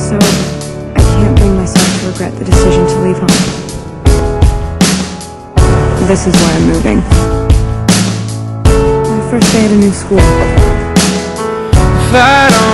so I can't bring myself to regret the decision to leave home. This is why I'm moving. My first day at a new school. If I don't